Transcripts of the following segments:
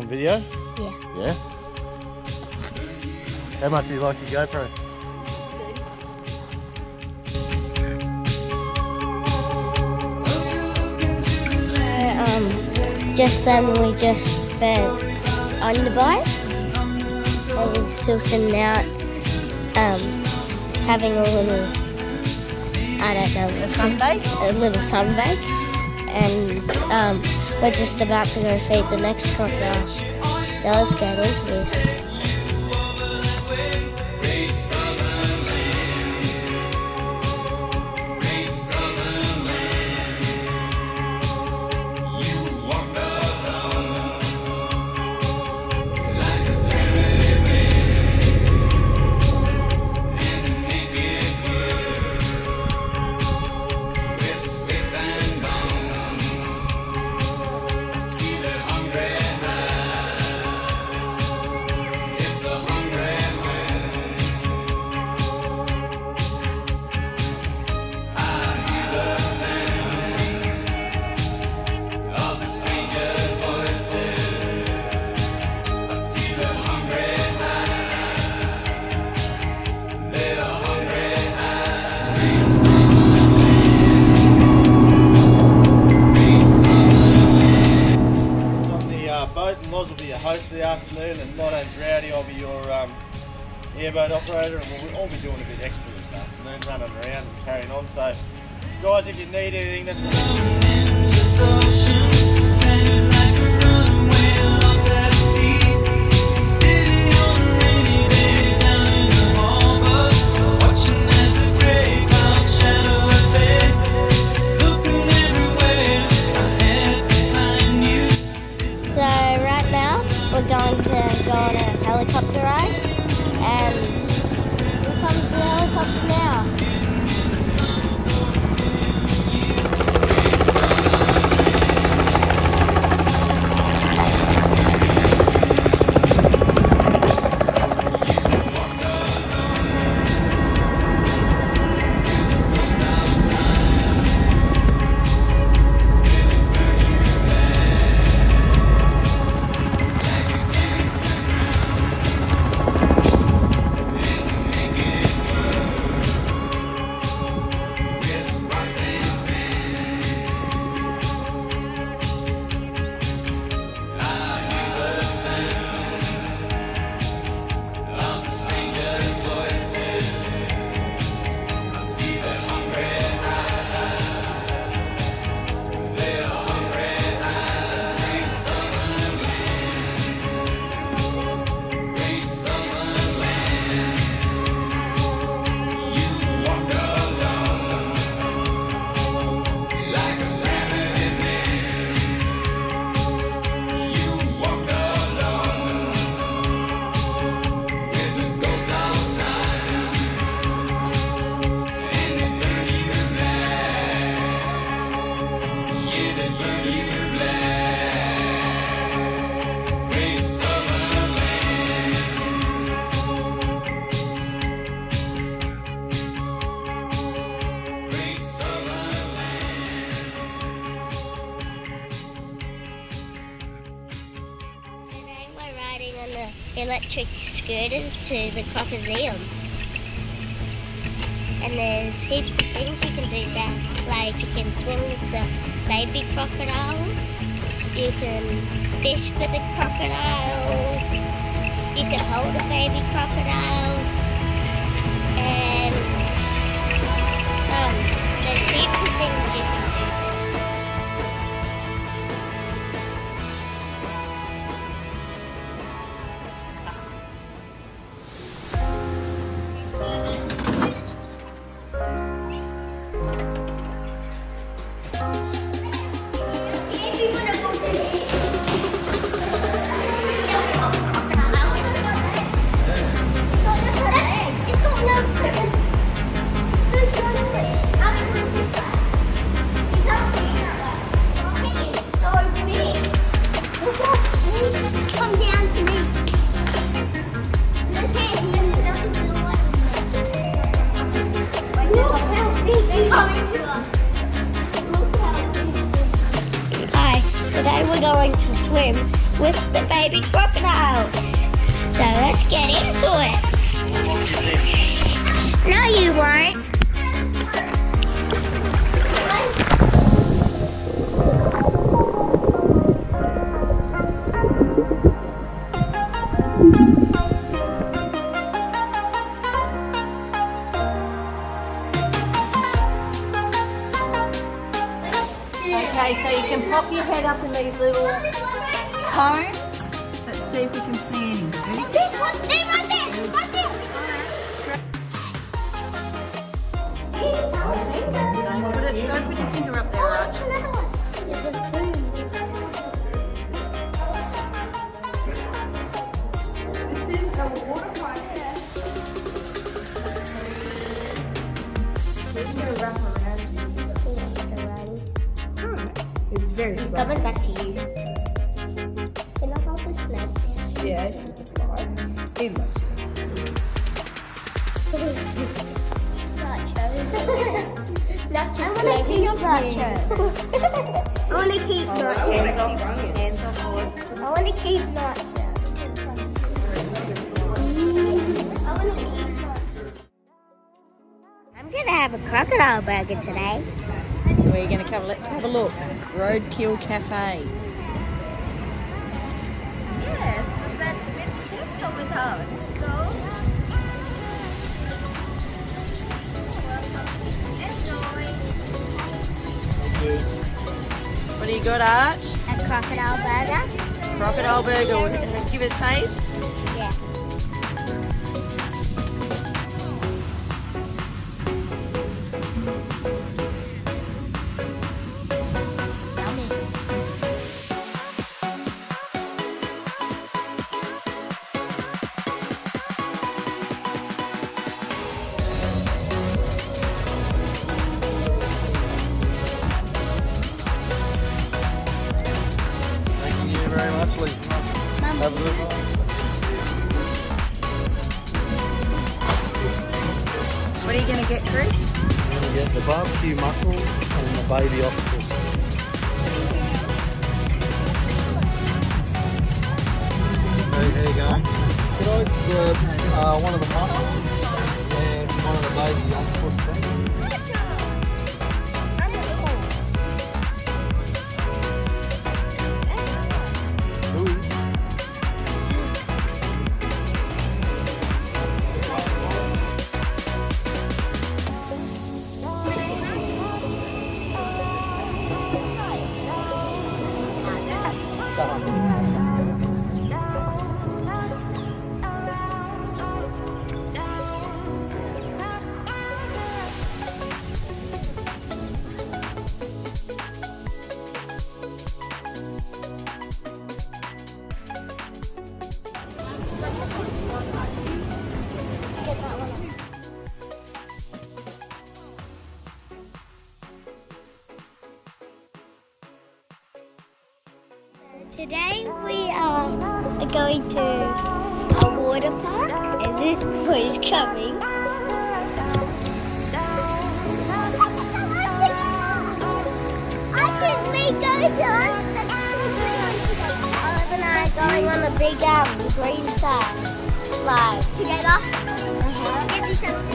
video? Yeah. Yeah? How much do you like your GoPro? Just then we just spent underbite. And we're still sitting out, having a little, I don't know, a little sunbake. And we're just about to go feed the next crocodile. So let's get into this. Loz will be your host for the afternoon, and Lotto and Rowdy will be your airboat operator, and we'll all be doing a bit extra this afternoon, running around and carrying on. So, guys, if you need anything, that's what we're going to go on a helicopter ride, and here comes the helicopter now. Electric scooters to the Crocosaurus, and there's heaps of things you can do there, like you can swim with the baby crocodiles, you can fish with the crocodiles, you can hold a baby crocodile, and there's heaps of things you can do. baby crocodiles. So let's get into it. No, you won't. Okay, so you can pop your head up in these little cones. Let's see if we can see any. Ready? This one's there, right there, right there. Don't put your finger up there, right? Yeah, there's two. This is a water pipe. We're going to wrap around you. It's very slow. Coming back to you. Can I hold the snake? Yeah, if you could try. He loves it. Nachos. I want to keep nachos. I want to keep nachos. Hands off, boys. I want to keep nachos. I'm going to have a crocodile burger today. Where are you going to cover? Let's have a look. Roadkill Cafe. Yes, was that with chips or without? Go. What do you got, Arch? A crocodile burger? Crocodile burger. Give it a taste. Yeah. Thank you very much, Lee. Have a good one. What are you going to get, Chris? I'm going to get the barbecue mussels and the baby octopus. How you going? Could I grab one of the mussels and one of the baby octopus things? Today we are going to a water park and this boy is coming. Should we go down? Olive and I are going on the big green slide. Together? Give me something.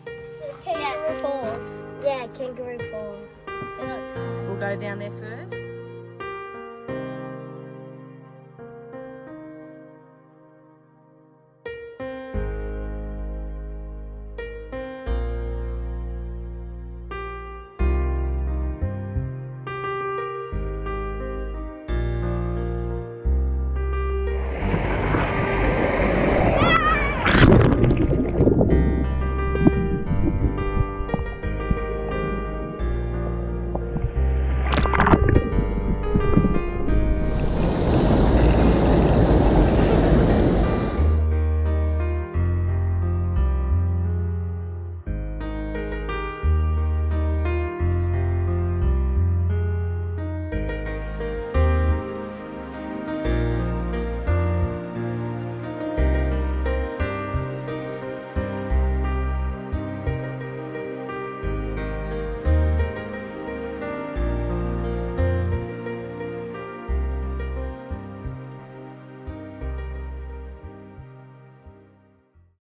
Kangaroo Falls. Yeah, Kangaroo Falls. We'll go down there first.